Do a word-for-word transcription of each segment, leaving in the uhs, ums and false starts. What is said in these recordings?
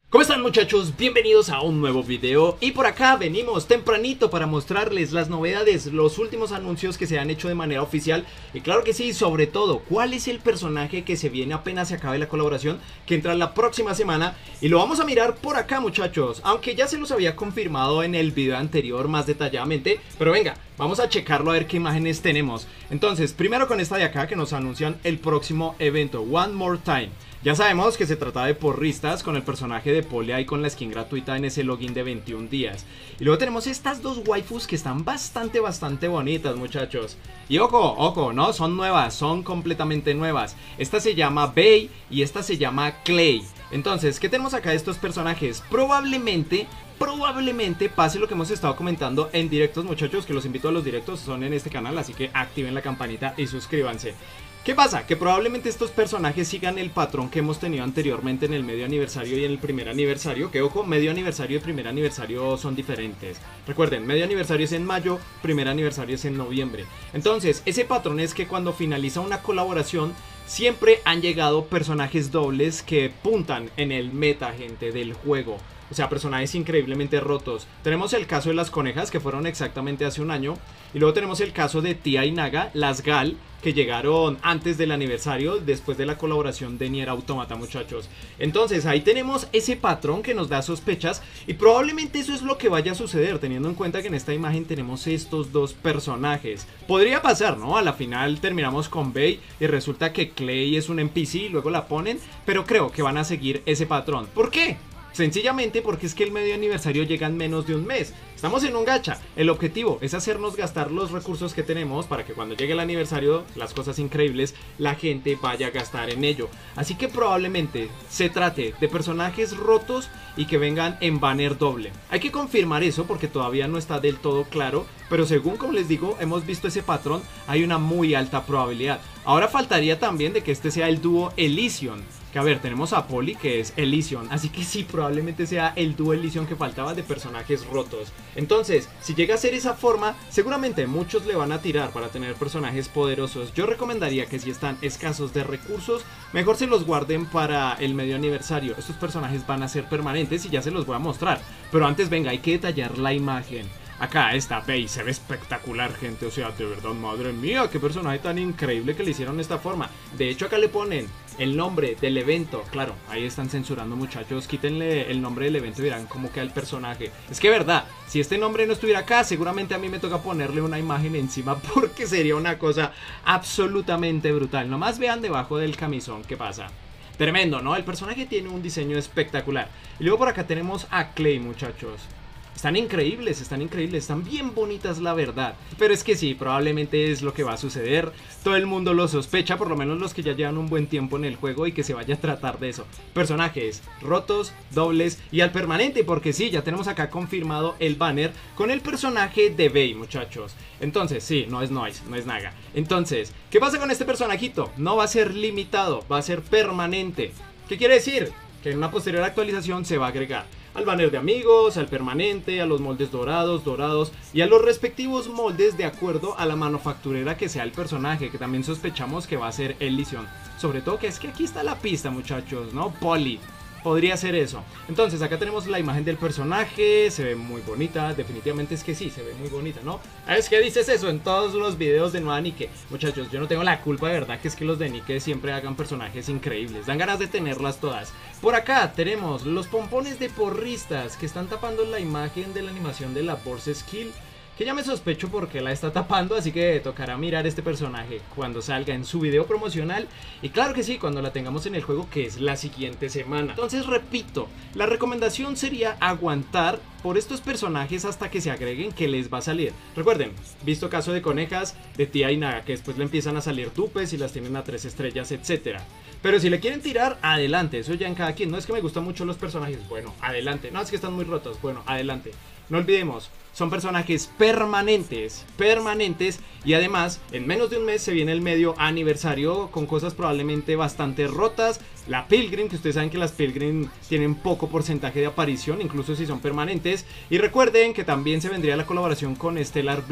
¿Cómo están, muchachos? Bienvenidos a un nuevo video y por acá venimos tempranito para mostrarles las novedades, los últimos anuncios que se han hecho de manera oficial y claro que sí, sobre todo, cuál es el personaje que se viene apenas se acabe la colaboración que entra la próxima semana y lo vamos a mirar por acá, muchachos, aunque ya se los había confirmado en el video anterior más detalladamente, pero venga, vamos a checarlo a ver qué imágenes tenemos. Entonces, primero con esta de acá que nos anuncian el próximo evento, One More Time. Ya sabemos que se trata de porristas con el personaje de Pole ahí con la skin gratuita en ese login de veintiún días. Y luego tenemos estas dos waifus que están bastante, bastante bonitas, muchachos. Y ojo, ojo, no, son nuevas, son completamente nuevas. Esta se llama Bey y esta se llama Clay. Entonces, ¿qué tenemos acá de estos personajes? Probablemente... Probablemente pase lo que hemos estado comentando en directos, muchachos, que los invito a los directos, son en este canal, así que activen la campanita y suscríbanse. ¿Qué pasa? Que probablemente estos personajes sigan el patrón que hemos tenido anteriormente en el medio aniversario y en el primer aniversario, que ojo, medio aniversario y primer aniversario son diferentes. Recuerden, medio aniversario es en mayo, primer aniversario es en noviembre. Entonces, ese patrón es que cuando finaliza una colaboración, siempre han llegado personajes dobles que puntan en el meta, gente, del juego. O sea, personajes increíblemente rotos. Tenemos el caso de las conejas, que fueron exactamente hace un año. Y luego tenemos el caso de Tia y Naga, las Gal, que llegaron antes del aniversario, después de la colaboración de Nier Automata, muchachos. Entonces, ahí tenemos ese patrón que nos da sospechas. Y probablemente eso es lo que vaya a suceder, teniendo en cuenta que en esta imagen tenemos estos dos personajes. Podría pasar, ¿no? A la final terminamos con Bey y resulta que Clay es un N P C y luego la ponen. Pero creo que van a seguir ese patrón. ¿Por qué? Sencillamente porque es que el medio aniversario llega en menos de un mes. Estamos en un gacha. El objetivo es hacernos gastar los recursos que tenemos para que cuando llegue el aniversario, las cosas increíbles, la gente vaya a gastar en ello. Así que probablemente se trate de personajes rotos y que vengan en banner doble. Hay que confirmar eso porque todavía no está del todo claro, pero según como les digo, hemos visto ese patrón, hay una muy alta probabilidad. Ahora faltaría también de que este sea el dúo Elysion. Que a ver, tenemos a Poli que es Elysion, así que sí, probablemente sea el dúo Elysion que faltaba de personajes rotos. Entonces, si llega a ser esa forma, seguramente muchos le van a tirar para tener personajes poderosos. Yo recomendaría que si están escasos de recursos, mejor se los guarden para el medio aniversario. Estos personajes van a ser permanentes y ya se los voy a mostrar. Pero antes, venga, hay que detallar la imagen. Acá está Bey, se ve espectacular, gente, o sea, de verdad, madre mía, qué personaje tan increíble que le hicieron de esta forma. De hecho, acá le ponen el nombre del evento, claro, ahí están censurando, muchachos, quítenle el nombre del evento y verán cómo queda el personaje. Es que verdad, si este nombre no estuviera acá, seguramente a mí me toca ponerle una imagen encima porque sería una cosa absolutamente brutal. Nomás vean debajo del camisón qué pasa. Tremendo, ¿no? El personaje tiene un diseño espectacular. Y luego por acá tenemos a Clay, muchachos. Están increíbles, están increíbles, están bien bonitas la verdad. Pero es que sí, probablemente es lo que va a suceder. Todo el mundo lo sospecha, por lo menos los que ya llevan un buen tiempo en el juego y que se vaya a tratar de eso. Personajes rotos, dobles y al permanente, porque sí, ya tenemos acá confirmado el banner con el personaje de Bey, muchachos. Entonces, sí, no es Noise, no es Naga. Entonces, ¿qué pasa con este personajito? No va a ser limitado, va a ser permanente. ¿Qué quiere decir? Que en una posterior actualización se va a agregar al banner de amigos, al permanente, a los moldes dorados, dorados y a los respectivos moldes de acuerdo a la manufacturera que sea el personaje, que también sospechamos que va a ser Elysion. Sobre todo que es que aquí está la pista, muchachos, ¿no? Poli. Podría ser eso. Entonces acá tenemos la imagen del personaje. Se ve muy bonita. Definitivamente es que sí, se ve muy bonita, ¿no? Es que dices eso en todos los videos de Nueva Nike. Muchachos, yo no tengo la culpa de verdad que es que los de Nike siempre hagan personajes increíbles. Dan ganas de tenerlas todas. Por acá tenemos los pompones de porristas que están tapando la imagen de la animación de la Force Skill, que ya me sospecho porque la está tapando, así que tocará mirar este personaje cuando salga en su video promocional. Y claro que sí, cuando la tengamos en el juego, que es la siguiente semana. Entonces repito, la recomendación sería aguantar por estos personajes hasta que se agreguen, que les va a salir. Recuerden, visto caso de conejas, de Tia y Naga, que después le empiezan a salir tupes y las tienen a tres estrellas, etcétera. Pero si le quieren tirar, adelante, eso ya en cada quien. No es que me gustan mucho los personajes, bueno, adelante. No, es que están muy rotos, bueno, adelante. No olvidemos, son personajes permanentes, permanentes y además en menos de un mes se viene el medio aniversario con cosas probablemente bastante rotas. La Pilgrim, que ustedes saben que las Pilgrim tienen poco porcentaje de aparición, incluso si son permanentes. Y recuerden que también se vendría la colaboración con Stellar Blade.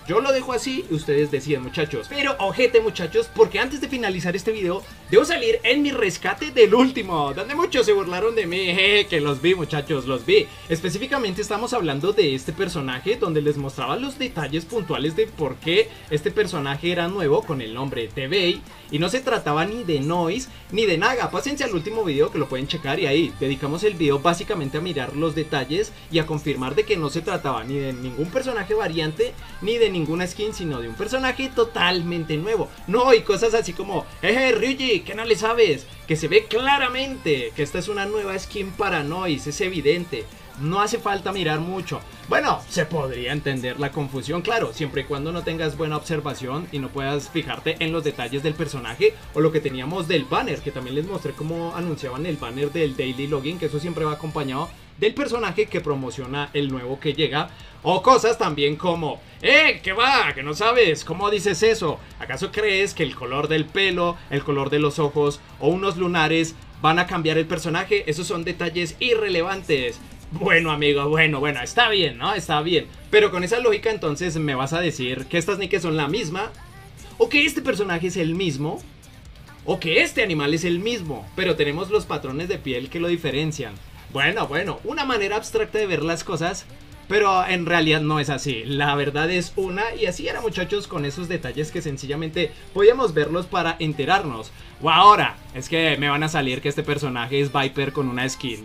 Yo lo dejo así y ustedes deciden, muchachos. Pero ojete, muchachos, porque antes de finalizar este video debo salir en mi rescate del último, donde muchos se burlaron de mí. Jeje, que los vi, muchachos, los vi. Específicamente estamos hablando de este personaje, donde les mostraba los detalles puntuales de por qué este personaje era nuevo con el nombre de Bey. Y no se trataba ni de Noise ni de Naga. Pásense al último video que lo pueden checar, y ahí dedicamos el video básicamente a mirar los detalles y a confirmar de que no se trataba ni de ningún personaje variante ni de ninguna skin, sino de un personaje totalmente nuevo. No, y cosas así como, jeje, Ryuji, que no le sabes, que se ve claramente que esta es una nueva skin para Noise, es evidente. No hace falta mirar mucho. Bueno, se podría entender la confusión, claro, siempre y cuando no tengas buena observación y no puedas fijarte en los detalles del personaje o lo que teníamos del banner, que también les mostré cómo anunciaban el banner del Daily Login, que eso siempre va acompañado del personaje que promociona el nuevo que llega. O cosas también como, ¡eh! ¿Qué va? ¿Que no sabes? ¿Cómo dices eso? ¿Acaso crees que el color del pelo, el color de los ojos o unos lunares van a cambiar el personaje? Esos son detalles irrelevantes. Bueno, amigo, bueno, bueno, está bien, ¿no? Está bien. Pero con esa lógica entonces me vas a decir que estas niques son la misma, o que este personaje es el mismo, o que este animal es el mismo, pero tenemos los patrones de piel que lo diferencian. Bueno, bueno, una manera abstracta de ver las cosas, pero en realidad no es así. La verdad es una, y así era, muchachos, con esos detalles que sencillamente podíamos verlos para enterarnos. O ahora, es que me van a salir que este personaje es Viper con una skin.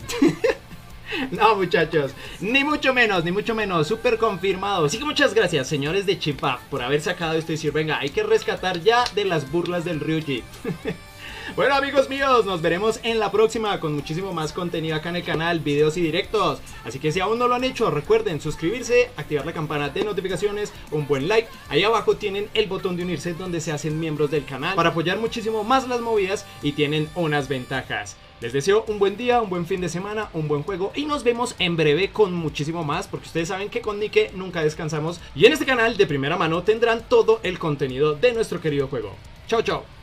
No, muchachos, ni mucho menos, ni mucho menos, súper confirmado. Así que muchas gracias, señores de Chipaf, por haber sacado esto y decir, venga, hay que rescatar ya de las burlas del Ryuji. Bueno, amigos míos, nos veremos en la próxima con muchísimo más contenido acá en el canal, videos y directos. Así que si aún no lo han hecho, recuerden suscribirse, activar la campana de notificaciones, un buen like. Ahí abajo tienen el botón de unirse donde se hacen miembros del canal para apoyar muchísimo más las movidas y tienen unas ventajas. Les deseo un buen día, un buen fin de semana, un buen juego y nos vemos en breve con muchísimo más, porque ustedes saben que con Nike nunca descansamos y en este canal de primera mano tendrán todo el contenido de nuestro querido juego. Chao, chao.